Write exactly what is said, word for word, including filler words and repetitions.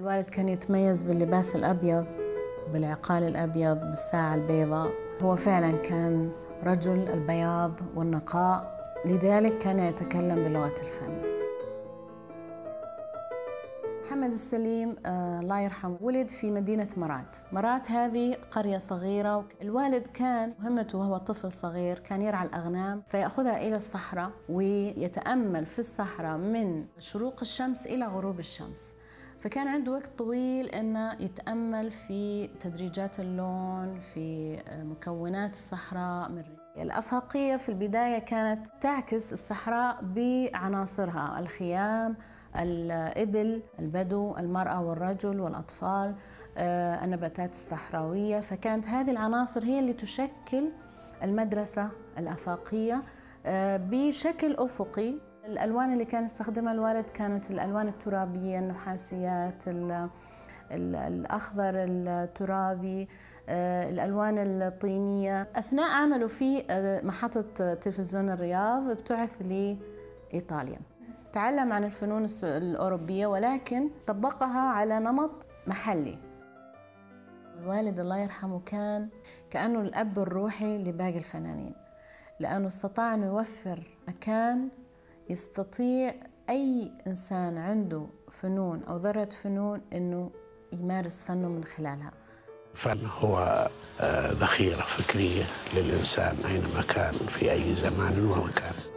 الوالد كان يتميز باللباس الأبيض، بالعقال الأبيض، بالساعة البيضاء. هو فعلا كان رجل البياض والنقاء، لذلك كان يتكلم بلغة الفن. محمد السليم آه الله يرحمه ولد في مدينة مرات. مرات هذه قرية صغيرة. الوالد كان مهمته وهو طفل صغير كان يرعى الأغنام، فيأخذها إلى الصحراء ويتأمل في الصحراء من شروق الشمس إلى غروب الشمس. فكان عنده وقت طويل إنه يتأمل في تدريجات اللون، في مكونات الصحراء. من الأفاقية في البداية كانت تعكس الصحراء بعناصرها: الخيام، الإبل، البدو، المرأة والرجل والأطفال، النباتات الصحراوية. فكانت هذه العناصر هي اللي تشكل المدرسة الأفاقية بشكل أفقي. الألوان اللي كان يستخدمها الوالد كانت الألوان الترابية، النحاسيات، الأخضر الترابي، الألوان الطينية. أثناء عمله في محطة تلفزيون الرياض ابتعث لإيطاليا، تعلم عن الفنون الأوروبية ولكن طبقها على نمط محلي. الوالد الله يرحمه كان كأنه الأب الروحي لباقي الفنانين، لأنه استطاع أن يوفر مكان يستطيع أي إنسان عنده فنون أو ذرة فنون أنه يمارس فنه من خلالها. الفن هو ذخيرة فكرية للإنسان أينما كان في أي زمان ومكان.